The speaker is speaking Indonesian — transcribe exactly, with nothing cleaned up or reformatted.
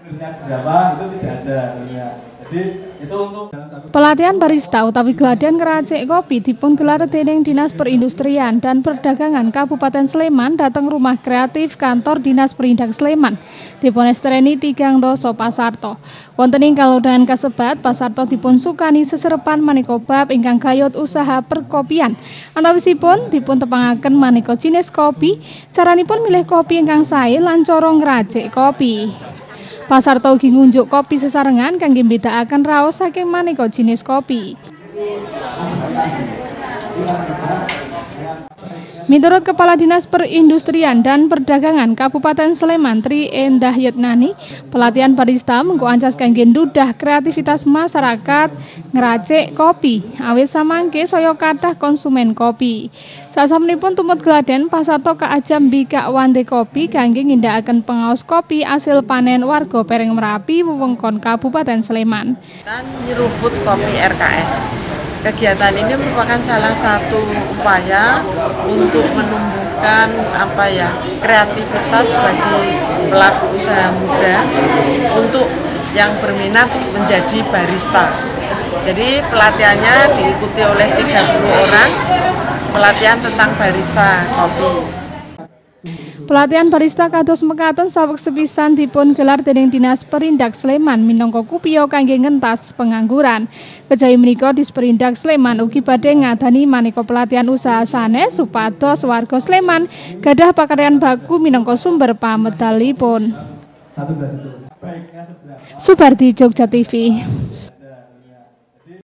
universitas berapa itu tidak ada. Ya. Jadi itu untuk pelatihan barista utawi gladian ngeracik kopi dipun gelar dening Dinas Perindustrian dan Perdagangan Kabupaten Sleman dateng rumah kreatif kantor Dinas Perindak Sleman. Dipun estreni tigang doso pasarto. Wonten ing kalodhangan kasebat pasarto dipun sukani seserepan maneka bab ingkang gayut usaha perkopian. Antawisipun dipun tepangaken maneka jinis kopi, caranipun milih kopi ingkang sae lan cara ngracik kopi. Pasarto ugi ngunjuk kopi sesarengan kangge mbedakaken raos saking maneka jinis kopi. Menurut Kepala Dinas Perindustrian dan Perdagangan Kabupaten Sleman Tri Endah Yetnani, pelatihan barista mengko ancas kangge ndudah kreativitas masyarakat ngeracik kopi, awit samangke saya kathah konsumen kopi. Sasampunipun tumut gladhen pasarto kaajam mbikak wande kopi kangge ngindakaken pengaos kopi asil panen warga Pereng Merapi wewengkon Kabupaten Sleman. Dan nyeruput kopi R K S. Kegiatan ini merupakan salah satu upaya untuk menumbuhkan apa ya kreativitas bagi pelaku usaha muda untuk yang berminat menjadi barista. Jadi pelatihannya diikuti oleh tiga puluh orang, pelatihan tentang barista kopi. Pelatihan barista kados mekaten saweg sepisan dipun gelar dening Dinas Perindak Sleman minangka kupiyo kangge ngentas pengangguran. Kejawi menika Disperindak Sleman ugi badhe ngadani maneka pelatihan usaha sanes supados warga Sleman gadah pakaryan baku minangka sumber pamedalipun. Subardi, Jogja T V.